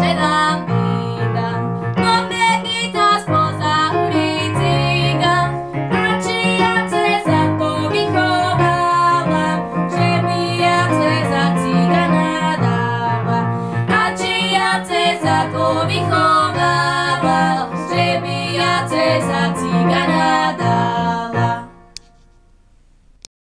že nám vítam. Poďme víta spoza uličíka, a čiace za to vychováva, že bijace za cigana dáva. A čiace za to vychováva, že bijace za cigana dáva.